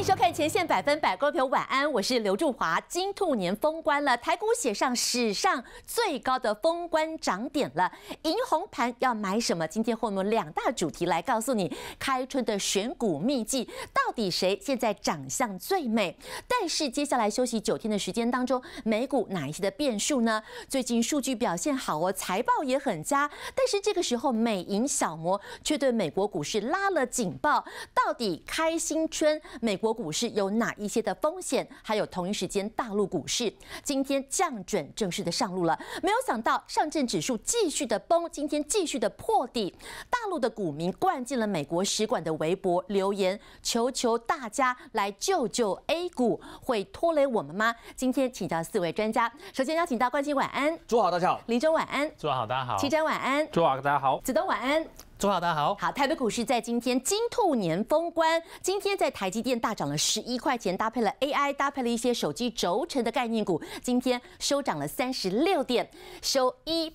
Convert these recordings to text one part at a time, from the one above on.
收看前线100分各位朋友晚安，我是刘祝华。金兔年封关了，台股写上史上最高的封关涨点了。赢红盘要买什么？今天我们2大主题来告诉你，开春的选股秘籍，到底谁现在长相最美？但是接下来休息9天的时间当中，美股哪一些的变数呢？最近数据表现好哦，财报也很佳，但是这个时候美银小摩却对美国股市拉了警报。到底开新春美国股市有哪一些的风险？还有同一时间大陆股市今天降准正式的上路了，没有想到上证指数继续的崩，今天继续的破底。大陆的股民灌进了美国使馆的微博留言，求求大家来救救 A 股，会拖累我们吗？今天请教4位专家，首先邀请到冠希晚安， 祝好大家好， 林州晚安， 祝好大家好， 齐真晚安， 祝好大家好， 子东晚安。 祝好大家好。 好，台北股市在今天金兔年封关，今天在台积电大涨了11块钱，搭配了 AI， 搭配了一些手机轴承的概念股，今天收涨了36点，收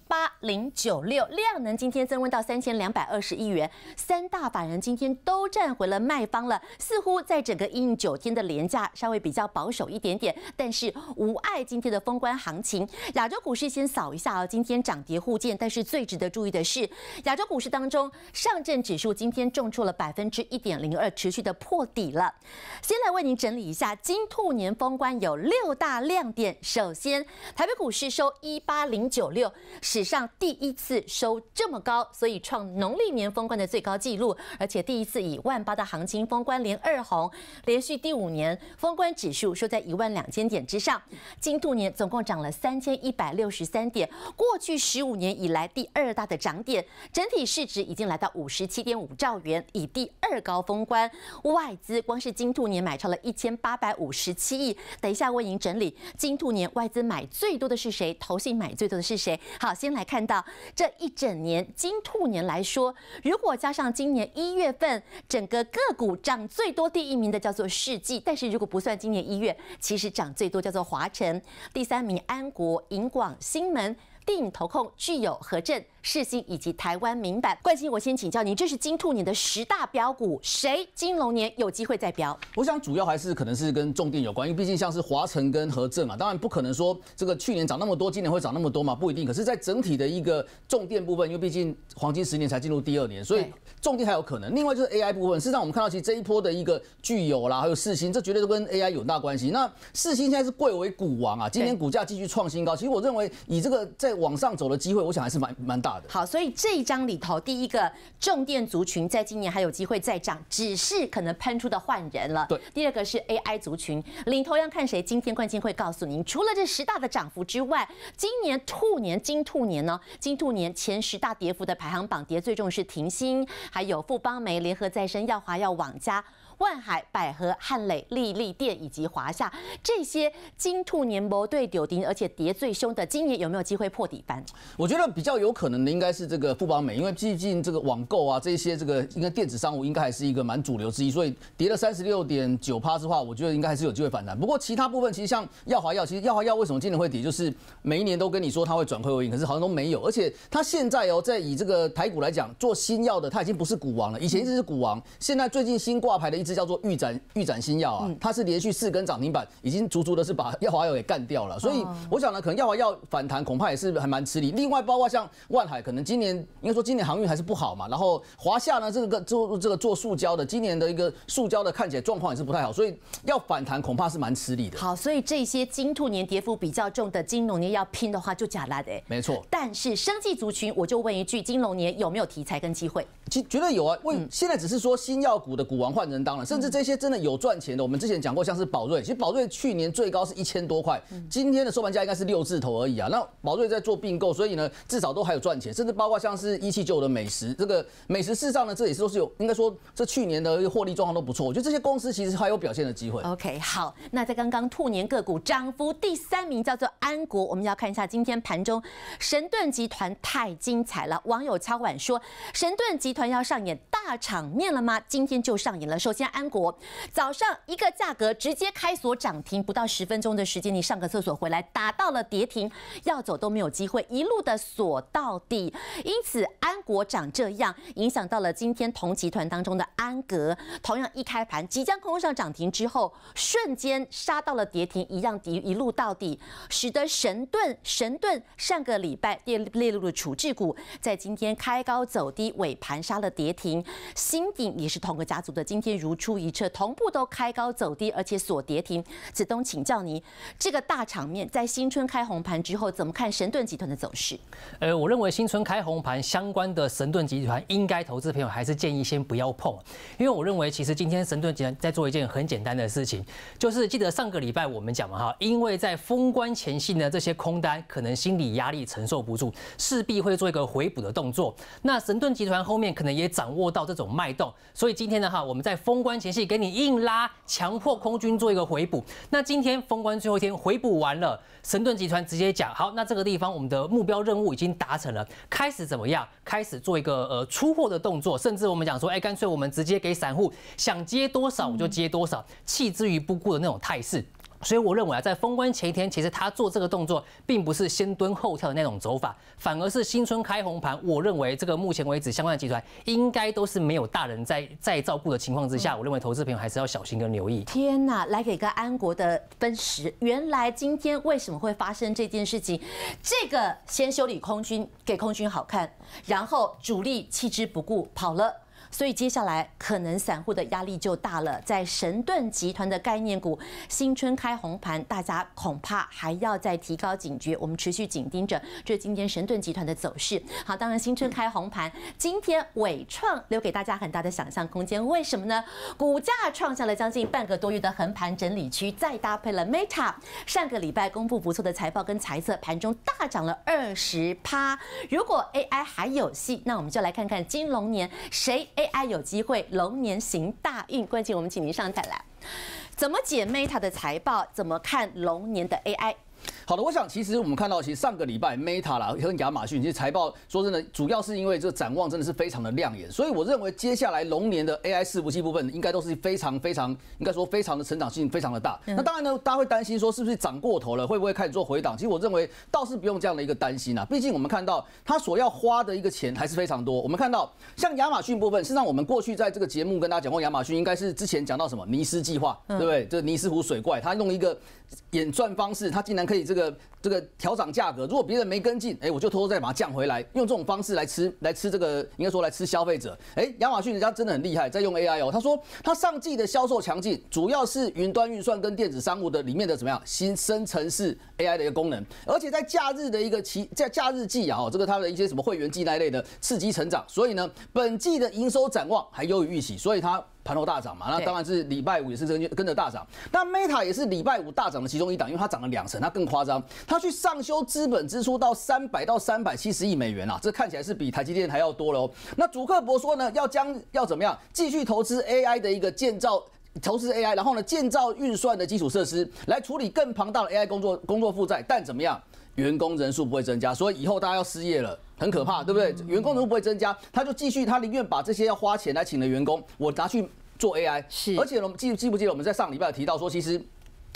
18096，量能今天增温到3220亿元，三大法人今天都站回了卖方了，似乎在整个因应9天的连假稍微比较保守一点点，但是无碍今天的封关行情。亚洲股市先扫一下哦，今天涨跌互见，但是最值得注意的是，亚洲股市当中，上证指数今天重挫了1.02%，持续的破底了。先来为您整理一下金兔年封关有6大亮点。首先，台北股市收18096，史上第一次收这么高，所以创农历年封关的最高纪录，而且第一次以18000的行情封关连2红，连续第5年封关指数收在12000点之上。金兔年总共涨了3163点，过去15年以来第2大的涨点，整体市值已经来到57.5兆元，以第2高封关。外资光是金兔年买超了1857亿。等一下为您整理金兔年外资买最多的是谁，投信买最多的是谁。好，先来看到这一整年金兔年来说，如果加上今年1月份整个个股涨最多第1名的叫做世纪，但是如果不算今年1月，其实涨最多叫做华城，第3名安国、银广、新门、电影投控、具有、和正、世新以及台湾民版。冠希，我先请教你，这是金兔年的10大标股，谁金龙年有机会再标？ 我想主要还是可能是跟重电有关，因为毕竟像是华城跟和正嘛，当然不可能说这个去年涨那么多，今年会涨那么多嘛，不一定。可是，在整体的一个重电部分，因为毕竟黄金10年才进入第2年，所以重电还有可能。另外就是 AI 部分，事实上我们看到其实这一波的一个具有啦，还有世新，这绝对都跟 AI 有大关系。那世新现在是贵为股王啊，今年股价继续创新高，其实我认为以这个在往上走的机会，我想还是蛮大的。 好，所以这一章里头，第一个重电族群在今年还有机会再涨，只是可能喷出的换人了。 对， 第2个是 AI 族群，领头要看谁？今天冠希会告诉您，除了这10大的涨幅之外，今年金兔年呢，金兔年前10大跌幅的排行榜，跌最重是停欣，还有富邦煤、联合再生、耀华药、网家、万海、百合、汉磊、力立电以及华夏，这些金兔年谋对丢丁，而且跌最凶的，今年有没有机会破底翻？ 我觉得比较有可能的应该是这个富邦美，因为毕竟这个网购啊这些这个应该电子商务应该还是一个蛮主流之一，所以跌了36.9%的话，我觉得应该还是有机会反弹。不过其他部分其实像耀华药，其实耀华药为什么今年会跌，就是每一年都跟你说它会转亏为盈，可是好像都没有，而且它现在在以这个台股来讲做新药的，它已经不是股王了，以前一直是股王，现在最近新挂牌的一支叫做预展新药啊，它是连续4根涨停板，已经足足的是把耀华药给干掉了，所以我想呢，可能耀华药反弹恐怕也是还蛮吃力。另外包括像万海，可能今年应该说今年航运还是不好嘛，然后华夏呢这个做塑胶的，今年的一个塑胶的看起来状况也是不太好，所以要反弹恐怕是蛮吃力的。 好，所以这些金兔年跌幅比较重的金龙年要拼的话就假烂的， 没错。 但是生技族群，我就问一句，金龙年有没有题材跟机会？ 其实绝对有啊，现在只是说新药股的股王换人当了，甚至这些真的有赚钱的，我们之前讲过，像是宝瑞，其实宝瑞去年最高是1000多块，今天的收盘价应该是6字头而已啊。那宝瑞在做并购，所以呢至少都还有赚钱，甚至包括像是1795的美食，这个美食事实上呢，这也是都是有，应该说这去年的获利状况都不错，我觉得这些公司其实还有表现的机会。 OK， 好，那在刚刚兔年个股涨幅第3名叫做安国，我们要看一下今天盘中神盾集团太精彩了，网友敲碗说神盾集团要上演大场面了吗？今天就上演了。首先天安国早上一个价格直接开锁涨停，不到10分钟的时间，你上个厕所回来打到了跌停，要走都没有机会，一路的锁到底。因此安国涨这样，影响到了今天同集团当中的安格，同样一开盘即将攻上涨停之后，瞬间杀到了跌停，一路到底，使得神盾上个礼拜列入了处置股，在今天开高走低，尾盘杀了跌停。新鼎也是同个家族的，今天如出一辙，同步都开高走低，而且锁跌停。子东，请教你，这个大场面在新春开红盘之后，怎么看神盾集团的走势？ 我认为新春开红盘相关的神盾集团，应该投资朋友还是建议先不要碰，因为我认为其实今天神盾集团在做一件很简单的事情，就是记得上个礼拜我们讲嘛哈，因为在封关前夕呢，这些空单可能心理压力承受不住，势必会做一个回补的动作。那神盾集团后面可能也掌握到这种脉动，所以今天呢哈，我们在封关前夕给你硬拉，强迫空军做一个回补。那今天封关最后一天回补完了，神盾集团直接讲好，那这个地方我们的目标任务已经达成了，开始怎么样？开始做一个出货的动作，甚至我们讲说，干脆我们直接给散户想接多少我就接多少，弃之于不顾的那种态势。所以我认为啊，在封关前一天，其实他做这个动作，并不是先蹲后跳的那种走法，反而是新春开红盘。我认为这个目前为止相关的集团应该都是没有大人在照顾的情况之下，我认为投资朋友还是要小心跟留意。 天哪，来给个安国的分时，原来今天为什么会发生这件事情？这个先修理空军，给空军好看，然后主力弃之不顾跑了。所以接下来可能散户的压力就大了，在神盾集团的概念股新春开红盘，大家恐怕还要再提高警觉，我们持续紧盯着这今天神盾集团的走势。好，当然新春开红盘，今天伟创留给大家很大的想象空间，为什么呢？股价创下了将近半个多月的横盘整理区，再搭配了 Meta 上个礼拜公布不错的财报跟财测，盘中大涨了20%。如果 AI 还有戏，那我们就来看看金龙年谁AI 有机会龙年行大运。关键我们请您上台来，怎么解 Meta 的财报？怎么看龙年的 AI？ 好的，我想其实我们看到，其实上个礼拜 Meta 啦和亚马逊，其实财报说真的，主要是因为这个展望真的是非常的亮眼，所以我认为接下来龙年的 AI 伺服器部分应该都是非常应该说非常的成长性非常的大。那当然呢，大家会担心说是不是涨过头了，会不会开始做回档？其实我认为倒是不用这样的一个担心啊，毕竟我们看到它所要花的一个钱还是非常多。我们看到像亚马逊部分，事实上我们过去在这个节目跟大家讲过，亚马逊应该是之前讲到什么尼斯计划，对不对？这个尼斯湖水怪，它用一个演算方式，它竟然可以这个调涨价格，如果别人没跟进，我就偷偷再把它降回来，用这种方式来吃这个，应该说来吃消费者。亚马逊人家真的很厉害，在用 AI 哦。他说他上季的销售强劲，主要是云端运算跟电子商务的里面的怎么样新生成式 AI 的一个功能，而且在假日的一个在假日季啊，这个它的一些什么会员季那一类的刺激成长，所以呢，本季的营收展望还优于预期，所以它盘后大涨嘛，那当然是礼拜五也是跟着大涨。那 Meta 也是礼拜五大涨的其中一档，因为它涨了2成，它更夸张，它去上修资本支出到300到370亿美元啊，这看起来是比台积电还要多了哦。那祖克伯说呢，要怎么样继续投资 AI 的一个建造。投资 AI， 然后呢，建造运算的基础设施来处理更庞大的 AI 工作负债，但怎么样，员工人数不会增加，所以以后大家要失业了。很可怕，对不对？员工人数不会增加，他就继续，他宁愿把这些要花钱来请的员工，我拿去做 AI。是，而且我们记不记得我们在上礼拜提到说，其实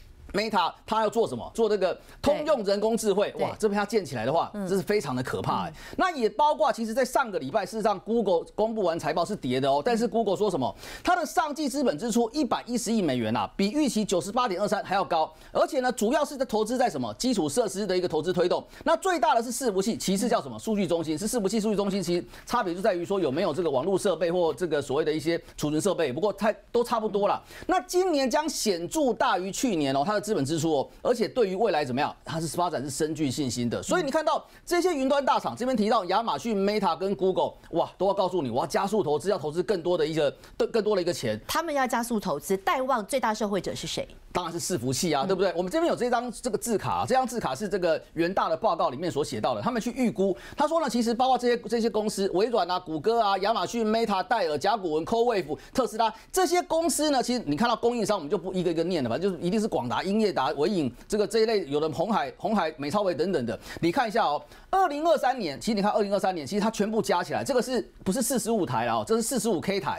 Meta 它要做什么？做这个通用人工智慧，哇，这边它建起来的话，这是非常的可怕。那也包括，其实，在上个礼拜，事实上 Google 公布完财报是跌的哦，但是 Google 说什么？它的上季资本支出110亿美元啊，比预期98.23还要高，而且呢，主要是在投资在什么基础设施的一个投资推动。那最大的是伺服器，其次叫什么数据中心？是伺服器、数据中心，其实差别就在于说有没有这个网络设备或这个所谓的一些储存设备，不过它都差不多啦。那今年将显著大于去年哦，它的资本支出哦，而且对于未来怎么样，它是发展是深具信心的。所以你看到这些云端大厂这边提到亚马逊、Meta 跟 Google， 哇，都要告诉你，我要加速投资，要投资更多的一个钱。 他们要加速投资，带旺最大受惠者是谁？ 当然是伺服器啊，对不对？我们这边有这张这个字卡，这张字卡是这个元大的报告里面所写到的。他们去预估，他说呢，其实包括这些公司，微软啊、谷歌啊、亚马逊、Meta、戴尔、甲骨文、Cowave、特斯拉这些公司呢，其实你看到供应商，我们就不一个一个念了吧，就是一定是广达、英业达、伟影这一类，有的鸿海、美超微等等的。你看一下哦，2023年，其实你看2023年，其实它全部加起来，这个是不是45台啊？这是45K 台。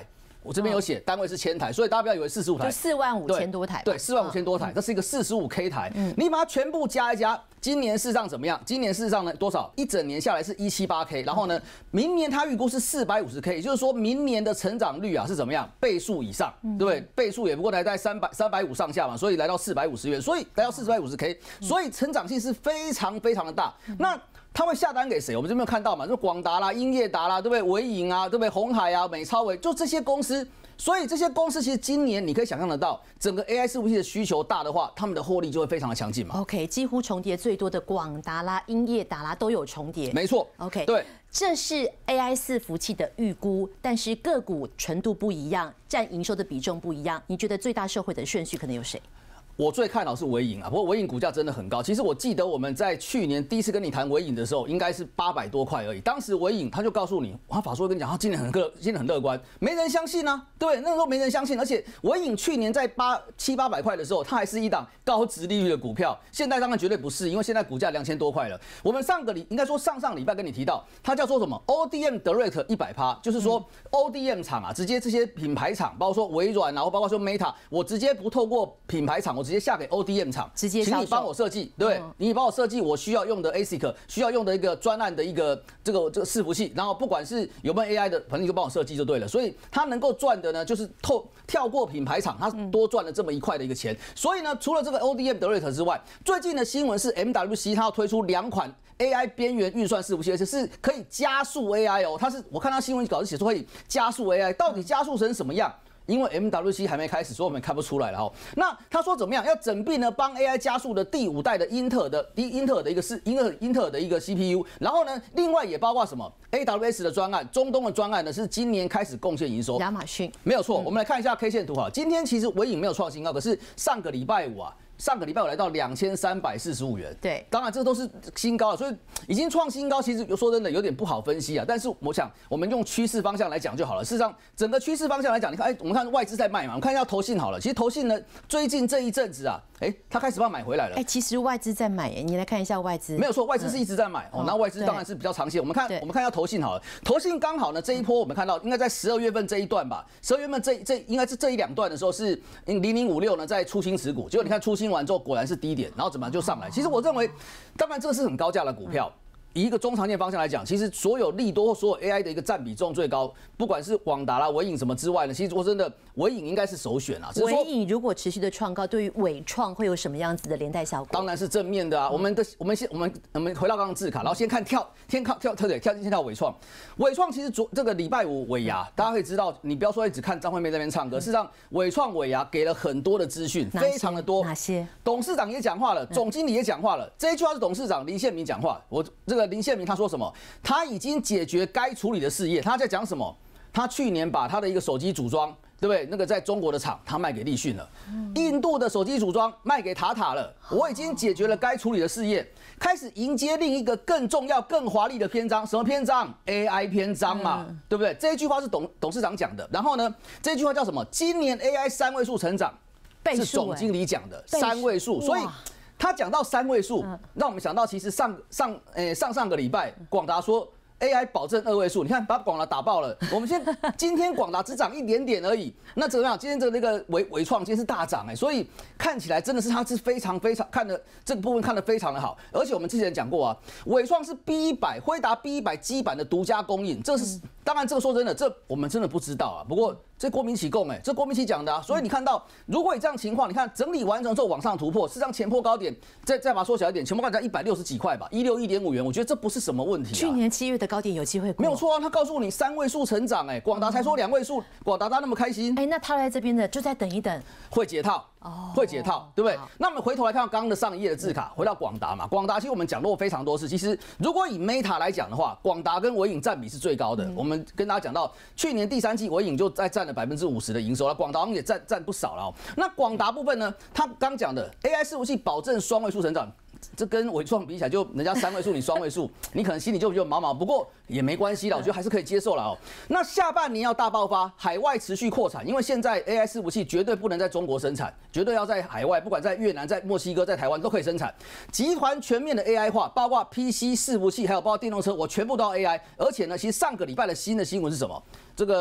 我这边有写单位是千台，所以大家不要以为45台， 就45000多台。 对，45000多台，这是一个45K 台，你把它全部加一加。今年事实上怎么样？今年事实上呢，多少？一整年下来是178K， 然后呢，明年它预估是450K， 也就是说明年的成长率啊是怎么样？倍数以上，对不对？倍数也不过才在350上下嘛，所以来到450元，所以来到450K， 所以成长性是非常非常的大。那他会下单给谁？我们这边有看到嘛，就广达啦、英业达啦，对不对？微影啊，对不对？鸿海啊、美超微，就这些公司。所以这些公司其实今年你可以想象得到，整个 AI 伺服器的需求大的话，他们的获利就会非常的强劲嘛。 OK， 几乎重叠最多的广达啦、英业达啦都有重叠。 没错。 OK， 对， 这是 AI 伺服器的预估，但是个股程度不一样，占营收的比重不一样。你觉得最大受惠的顺序可能有谁？ 我最看好是微影啊，不过微影股价真的很高。其实我记得我们在去年第一次跟你谈微影的时候，应该是800多块而已。当时微影他就告诉你，他法说会跟你讲，他今年很乐观，没人相信啊，对不对？那个时候没人相信，而且微影去年在700-800块的时候，它还是一档高殖利率的股票，现在当然绝对不是，因为现在股价2000多块了。我们应该说上礼拜跟你提到，它叫做什么 ODM Direct 100%，就是说 ODM 厂啊，直接这些品牌厂，包括说微软，然后包括说 Meta， 我直接不透过品牌厂，我直接下给 ODM 厂， 直接请你帮我设计，对，你帮我设计我需要用的 ASIC， 需要用的一个专案的一个这个伺服器，然后不管是有没有 AI 的，反正你就帮我设计就对了。所以它能够赚的呢，就是跳过品牌厂，它多赚了这么1块的一个钱。所以呢，除了这个 ODM Direct 之外，最近的新闻是 MWC 它要推出2款 AI 边缘运算伺服器，而且是可以加速 AI 哦。我看它新闻稿子写说可以加速 AI， 到底加速成什么样？因为 MWC 还没开始，所以我们看不出来了哦。那他说怎么样？要整并呢，帮 AI 加速的第5代的英特尔的一个 CPU， 然后呢，另外也包括什么 AWS 的专案，中东的专案呢是今年开始贡献营收。 亚马逊没有错，我们来看一下 K 线图哈。今天其实微影没有创新高，可是上个礼拜五我来到2345元， 对， 当然这都是新高了，所以已经创新高。其实说真的有点不好分析啊，但是我想我们用趋势方向来讲就好了。事实上，整个趋势方向来讲，你看，我们看外资在卖嘛，我们看一下投信好了。其实投信呢，最近这一阵子啊，他开始把它买回来了。 其实外资在买，你来看一下外资， 没有错，外资是一直在买哦。那外资当然是比较长线。我们看一下投信好了，投信刚好呢这一波我们看到应该在12月份这一段吧，12月份这应该是这1-2段的时候是0056呢在出清持股，结果你看出清完之后果然是低点，然后怎么就上来？其实我认为，当然这个是很高价的股票。以一个中长线方向来讲，其实所有利多或所有 AI 的一个占比重最高，不管是广达啦、微影什么之外呢，其实说真的，微影应该是首选啊。 微影如果持续的创高，对于伟创会有什么样子的连带效果？ 当然是正面的啊。我们回到刚刚字卡，然后先看先跳伟创。伟创其实这个礼拜五尾牙，大家可以知道，你不要说只看张惠妹在那边唱歌，事实上伟创尾牙给了很多的资讯，非常的多。 哪些？ 董事长也讲话了，总经理也讲话了。这一句话是董事长林宪民讲话，林宪民他说什么？他已经解决该处理的事业。他在讲什么？他去年把他的一个手机组装，对不对？那个在中国的厂，他卖给立讯了。印度的手机组装卖给塔塔了。我已经解决了该处理的事业，开始迎接另一个更重要、更华丽的篇章。什么篇章 ？AI 篇章嘛，对不对？这一句话是董事长讲的。然后呢，这句话叫什么？今年 AI 3位数成长，是总经理讲的3位数，所以。他讲到3位数，让我们想到其实上个礼拜广达说 AI 保证2位数，你看把广达打爆了。我们今天广达只涨一点点而已，那怎么样？今天那个伟创今天是大涨所以看起来真的是它是非常看的这个部分看得非常的好。而且我们之前讲过啊，伟创是 B100辉达 B100基板的独家供应，这是当然这个说真的，这我们真的不知道啊。不过这郭明启供这郭明启讲的啊，所以你看到如果以这样情况，你看整理完成之后往上突破，事实上前波高点再把它缩小一点，前波高点在160几块吧，161.5元，我觉得这不是什么问题啊。 去年7月的高点有机会过， 没有错啊，他告诉你3位数成长广达才说2位数，广达他那么开心那套在这边的就再等一等， 会解套。会解套，对不对？那我们回头来看刚刚的上一页的字卡，回到广达嘛，广达其实我们讲过非常多次。其实如果以 Meta 来讲的话，广达跟微影占比是最高的。我们跟大家讲到，去年第3季微影就占了50%的营收了，广达也占不少了。那广达部分呢，他刚讲的 AI 伺服器保证双位数成长。这跟伟创比起来，就人家3位数，你双位数，你可能心里就毛毛，不过也没关系啦，我觉得还是可以接受了那下半年要大爆发，海外持续扩产，因为现在 AI 伺服器绝对不能在中国生产，绝对要在海外，不管在越南、在墨西哥、在台湾都可以生产，集团全面的 AI 化，包括 PC 伺服器，还有包括电动车，我全部都要 AI。而且呢，其实上个礼拜的新闻是什么？这个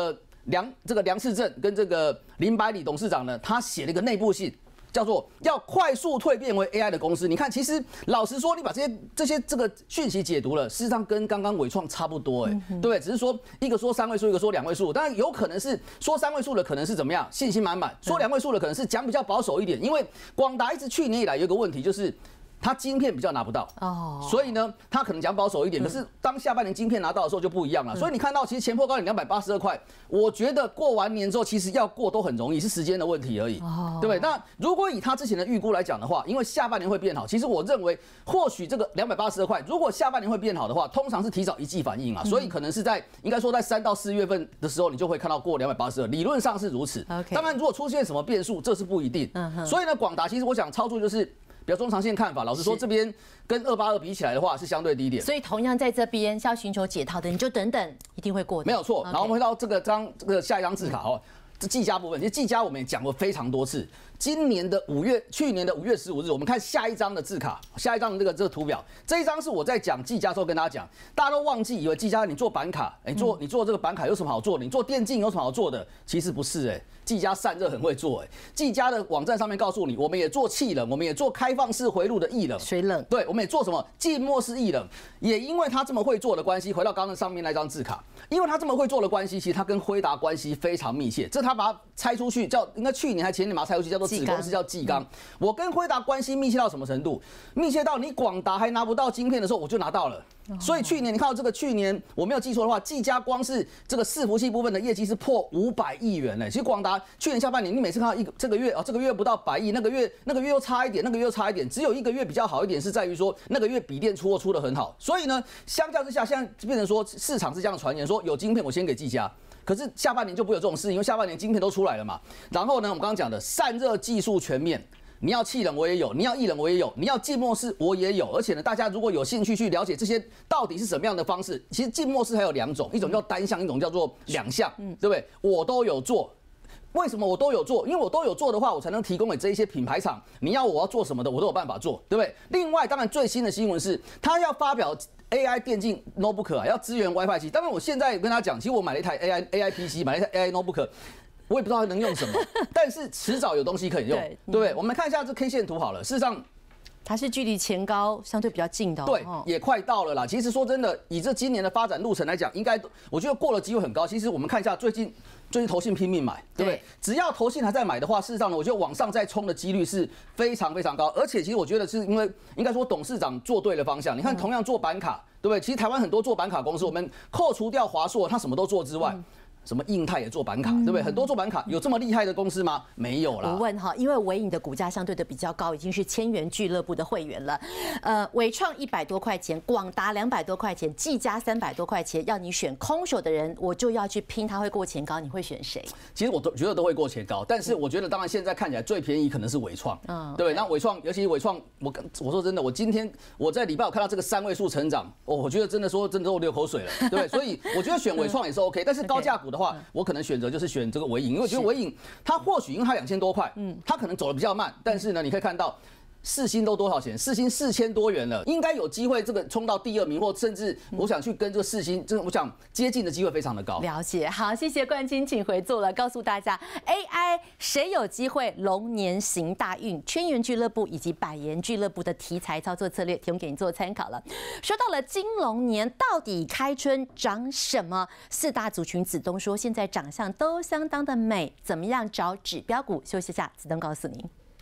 梁士正跟这个林百里董事长呢，他写了一个内部信。叫做要快速蜕变为 AI 的公司。你看，其实老实说，你把这些这个讯息解读了，事实上跟刚刚伟创差不多，对不对？只是说一个说3位数，一个说2位数。当然有可能是说3位数的，可能是怎么样，信心满满；说2位数的，可能是讲比较保守一点。因为广达一直去年以来有一个问题就是。它晶片比较拿不到所以呢，它可能讲保守一点。可是当下半年晶片拿到的时候就不一样了。所以你看到其实前波高点282块，我觉得过完年之后其实要过都很容易，是时间的问题而已，对不对？那如果以他之前的预估来讲的话，因为下半年会变好，其实我认为或许这个282块，如果下半年会变好的话，通常是提早1季反应啊，所以可能是应该说在3到4月份的时候，你就会看到过282，理论上是如此。当然，如果出现什么变数，这是不一定。所以呢，广达其实我想操作就是。比较中长线看法，老实说，这边跟282比起来的话，是相对低点。 所以同样在这边是要寻求解套的，你就等等，一定会过的。 没有错。然后我们回到这个下一张字卡哦，这技嘉部分，其实技嘉我们也讲过非常多次。今年的去年的5月15日，我们看下一张的字卡，下一张的这个图表，这一张是我在讲技嘉的时候跟大家讲，大家都忘记以为技嘉你做板卡，你做这个板卡有什么好做的？你做电竞有什么好做的？其实不是技嘉散热很会做技嘉的网站上面告诉你，我们也做气冷，我们也做开放式回路的液冷、 水冷， 对，我们也做什么静默式液冷，也因为他这么会做的关系，回到刚刚上面那张字卡，因为他这么会做的关系，其实他跟辉达关系非常密切，这他把它拆出去应该去年还前年把它拆出去，叫做子公司叫技刚。我跟辉达关系密切到什么程度？密切到你广达还拿不到晶片的时候，我就拿到了。所以去年你看到这个，去年我没有记错的话，技嘉光是这个伺服器部分的业绩是破500亿元其实广达去年下半年，你每次看到这个月不到100亿，那个月又差一点，那个月又差一点，只有一个月比较好一点，是在于说那个月笔电出货出得很好。所以呢，相较之下，现在变成说市场是这样的传言，说有晶片我先给技嘉。可是下半年就不会有这种事，因为下半年晶片都出来了嘛。然后呢，我们刚刚讲的散热技术全面。你要气冷我也有，你要液冷我也有，你要静默式我也有，而且呢，大家如果有兴趣去了解这些到底是什么样的方式，其实静默式还有2种，一种叫单向，一种叫做2项，对不对？我都有做。为什么我都有做？因为我都有做的话，我才能提供给这一些品牌厂，我要做什么的，我都有办法做，对不对？另外，当然最新的新闻是，他要发表 AI 电竞 notebook 要支援 WiFi 7。当然，我现在跟他讲，其实我买了一台 AI PC， 买了一台 AI notebook。我也不知道能用什么，但是迟早有东西可以用，对不对？我们看一下这 K 线图好了。事实上， 它是距离前高相对比较近的， 对，也快到了啦。其实说真的，以这今年的发展路程来讲，应该我觉得过了机会很高。其实我们看一下最近投信拼命买，对不对？只要投信还在买的话，事实上呢，我觉得往上再冲的几率是非常非常高。而且其实我觉得是因为应该说董事长做对了方向。你看，同样做板卡，对不对？其实台湾很多做板卡公司，我们扣除掉华硕，它什么都做之外。什么印泰也做板卡，对不对？很多做板卡有这么厉害的公司吗？没有啦。 我问哈，因为伟影的股价相对的比较高，已经是千元俱乐部的会员了。伟创100多块钱，广达200多块钱，技嘉300多块钱，要你选空手的人，我就要去拼它会过前高，你会选谁？ 其实我都觉得都会过前高，但是我觉得当然现在看起来最便宜可能是伟创，对不对？那伟创，尤其伟创，我说真的，今天我在礼拜我看到这个3位数成长，我觉得真的都流口水了，对不对？所以我觉得选伟创也是 OK， 但是高价股的话，我可能选择就是选这个伟影，因为我觉得伟影它或许因为它2000多块，它可能走的比较慢，但是呢，你可以看到。世芯都多少钱？世芯4000多元了，应该有机会这个冲到第2名，或甚至我想去跟这个世芯，这个我想接近的机会非常的高。 了解，好，谢谢冠军，请回座了，告诉大家 AI 谁有机会龙年行大运？千元俱乐部以及百元俱乐部的题材操作策略提供给你做参考了。说到了金龙年，到底开春长什么？4大族群，子东说现在长相都相当的美，怎么样找指标股？休息一下，子东告诉您。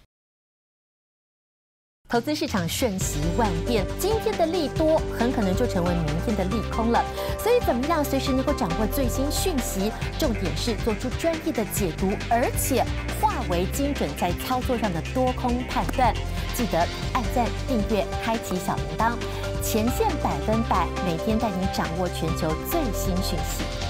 投资市场瞬息万变，今天的利多很可能就成为明天的利空了。所以怎么样随时能够掌握最新讯息？重点是做出专业的解读，而且化为精准在操作上的多空判断。记得按赞、订阅、开启小铃铛，前线100%，每天带你掌握全球最新讯息。